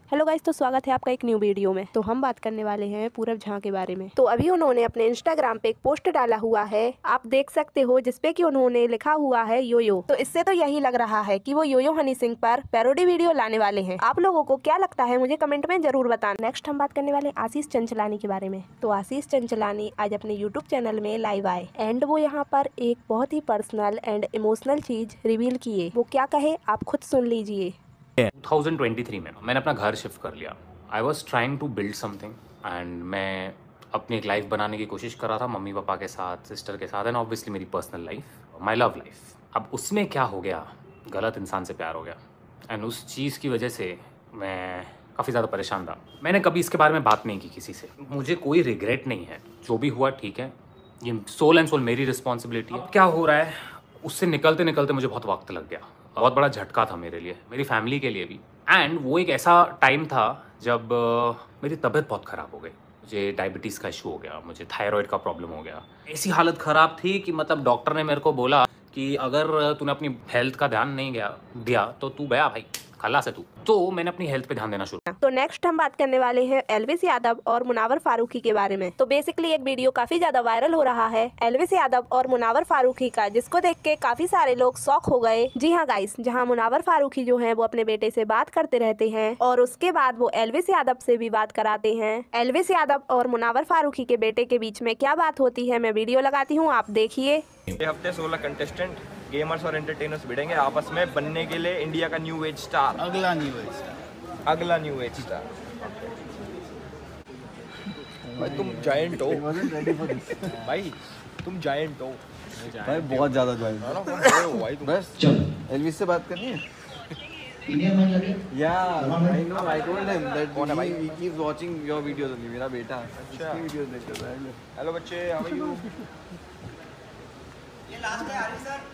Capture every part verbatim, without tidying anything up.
Hello guys, तो स्वागत है आपका एक न्यू वीडियो में। तो हम बात करने वाले हैं पूरब झा के बारे में। तो अभी उन्होंने अपने इंस्टाग्राम पे एक पोस्ट डाला हुआ है, आप देख सकते हो, जिसपे कि उन्होंने लिखा हुआ है यो यो। तो इससे तो यही लग रहा है कि वो यो यो हनी सिंह पर पैरोडी वीडियो लाने वाले हैं। आप लोगों को क्या लगता है मुझे कमेंट में जरूर बताना। नेक्स्ट हम बात करने वाले आशीष चंचलानी के बारे में। तो आशीष चंचलानी आज अपने यूट्यूब चैनल में लाइव आए एंड वो यहाँ पर एक बहुत ही पर्सनल एंड इमोशनल चीज रिवील किए। वो क्या कहे आप खुद सुन लीजिए। टू थाउजेंड ट्वेंटी थ्री में मैंने अपना घर शिफ्ट कर लिया। I was trying to build something and मैं अपनी एक लाइफ बनाने की कोशिश कर रहा था मम्मी पापा के साथ, सिस्टर के साथ एंड ऑब्वियसली मेरी personal life, my love life. अब उसमें क्या हो गया, गलत इंसान से प्यार हो गया एंड उस चीज़ की वजह से मैं काफ़ी ज़्यादा परेशान था। मैंने कभी इसके बारे में बात नहीं की किसी से। मुझे कोई रिग्रेट नहीं है, जो भी हुआ ठीक है, ये सोल एंड सोल मेरी रिस्पॉन्सिबिलिटी है। क्या हो रहा है उससे निकलते निकलते मुझे बहुत वक्त लग गया। बहुत बड़ा झटका था मेरे लिए, मेरी फैमिली के लिए भी। एंड वो एक ऐसा टाइम था जब uh, मेरी तबीयत बहुत ख़राब हो गई। मुझे डायबिटीज़ का इशू हो गया, मुझे थायराइड का प्रॉब्लम हो गया। ऐसी हालत ख़राब थी कि मतलब डॉक्टर ने मेरे को बोला कि अगर तूने अपनी हेल्थ का ध्यान नहीं गया दिया तो तू गया भाई, खल्लास है तू। तो मैंने अपनी हेल्थ पे ध्यान देना शुरू। तो नेक्स्ट हम बात करने वाले हैं एल्विस यादव और मुनावर फारूकी के बारे में। तो बेसिकली एक वीडियो काफी ज्यादा वायरल हो रहा है एल्विस यादव और मुनावर फारूकी का, जिसको देख के काफी सारे लोग शॉक हो गए। जी हाँ गाइस, जहाँ मुनावर फारूकी जो है वो अपने बेटे से बात करते रहते हैं और उसके बाद वो एल्विस यादव से भी बात कराते हैं। एल्विस यादव और मुनावर फारूकी के बेटे के बीच में क्या बात होती है, मैं वीडियो लगाती हूँ, आप देखिए। ये हफ्ते सोलह कंटेस्टेंट गेमर्स और एंटरटेनर्स भिड़ेंगे आपस में बनने के लिए इंडिया का न्यू एज स्टार। अगला न्यू एज स्टार अगला न्यू एज स्टार। भाई तुम जायंट हो भाई, तुम जायंट हो भाई, बहुत ज्यादा जायंट हो भाई तुम। बस एल्विस से बात करनी है। या I know, I told him that कौन है भाई? He keeps watching your videos only. मेरा बेटा अच्छा। उसकी वीडियोस देखता है। हेलो बच्चे, हाउ आर यू? ये लास्ट है आरिफ सर।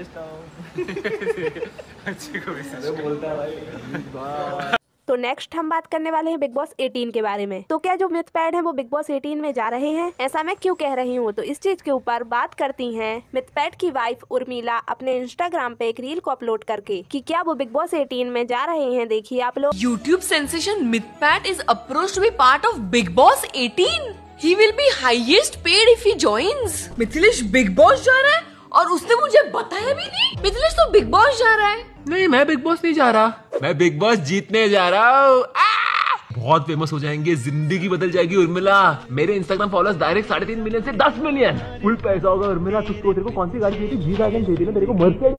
अच्छे को अरे बोलता है भाई। तो नेक्स्ट हम बात करने वाले हैं बिग बॉस एटीन के बारे में। तो क्या जो मिथ पैड है वो बिग बॉस एटीन में जा रहे हैं, ऐसा मैं क्यों कह रही हूँ, तो इस चीज के ऊपर बात करती हैं मिथ पैड की वाइफ उर्मिला अपने इंस्टाग्राम पे एक रील को अपलोड करके कि क्या वो बिग बॉस एटीन में जा रहे हैं। देखिए आप लोग। YouTube sensation Mythpat is approached to be part of Big Boss eighteen. He will be highest paid if he joins. Mithilesh Bigg Boss जा रहा है और उसने मुझे बताया भी नहीं। मिथिलेश तो बिग बॉस जा रहा है। नहीं, मैं बिग बॉस नहीं जा रहा, मैं बिग बॉस जीतने जा रहा हूँ। बहुत फेमस हो जाएंगे, जिंदगी बदल जाएगी उर्मिला। मेरे इंस्टाग्राम फॉलोअर्स डायरेक्ट साढ़े तीन मिलियन से दस मिलियन। फुल पैसा होगा उर्मिला। तू तो तेरे को कौन सी गाड़ी चाहिए थी? जी वैगन चाहिए ना तेरे को? मर्सिडीज।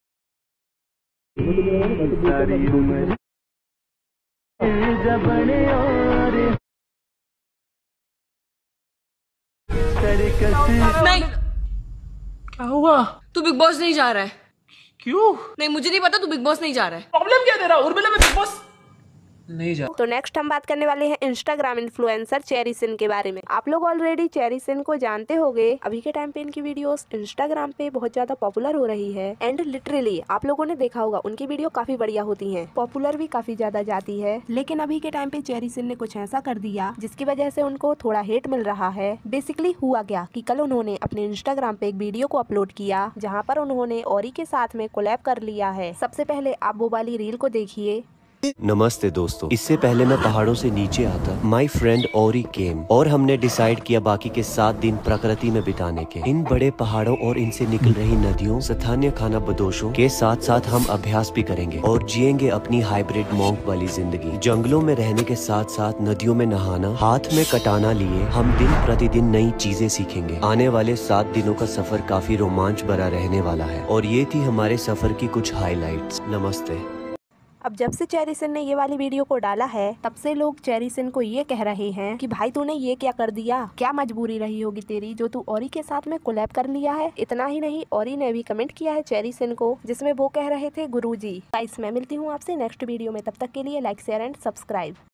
नहीं, क्या हुआ? तू बिग बॉस नहीं जा रहा है। क्यों? नहीं, मुझे नहीं पता, तू बिग बॉस नहीं जा रहा है। प्रॉब्लम क्या तेरा उर्मिला? मैं बिग बॉस नहीं जा। तो नेक्स्ट हम बात करने वाले हैं इंस्टाग्राम इन्फ्लुएंसर चेरी सिन के बारे में। आप लोग ऑलरेडी चेरी सिन को जानते होंगे। अभी के टाइम पे इनकी वीडियोस इंस्टाग्राम पे बहुत ज्यादा पॉपुलर हो रही है एंड लिटरली आप लोगों ने देखा होगा उनकी वीडियो काफी बढ़िया होती हैं, पॉपुलर भी काफी ज्यादा जाती है। लेकिन अभी के टाइम पे चेरी सिन ने कुछ ऐसा कर दिया जिसकी वजह से उनको थोड़ा हेट मिल रहा है। बेसिकली हुआ क्या कि कल उन्होंने अपने इंस्टाग्राम पे एक वीडियो को अपलोड किया जहाँ पर उन्होंने औरी के साथ में कोलैब कर लिया है। सबसे पहले आप वो वाली रील को देखिए। नमस्ते दोस्तों, इससे पहले मैं पहाड़ों से नीचे आता माई फ्रेंड औरी केम और हमने डिसाइड किया बाकी के सात दिन प्रकृति में बिताने के। इन बड़े पहाड़ों और इनसे निकल रही नदियों, स्थानीय खाना बदोशों के साथ साथ हम अभ्यास भी करेंगे और जिएंगे अपनी हाइब्रिड मॉन्क वाली जिंदगी। जंगलों में रहने के साथ साथ नदियों में नहाना, हाथ में कटाना लिए हम दिन प्रतिदिन नई चीजें सीखेंगे। आने वाले सात दिनों का सफर काफी रोमांच भरा रहने वाला है और ये थी हमारे सफर की कुछ हाईलाइट्स। नमस्ते। अब जब से चेरी सिन ने ये वाली वीडियो को डाला है तब से लोग चेरी सिन को ये कह रहे हैं कि भाई तूने ये क्या कर दिया, क्या मजबूरी रही होगी तेरी जो तू औरी के साथ में कोलैब कर लिया है। इतना ही नहीं, औरी ने भी कमेंट किया है चेरी सिन को जिसमें वो कह रहे थे गुरुजी। गाइस, मैं मिलती हूँ आपसे नेक्स्ट वीडियो में, तब तक के लिए लाइक शेयर एंड सब्सक्राइब।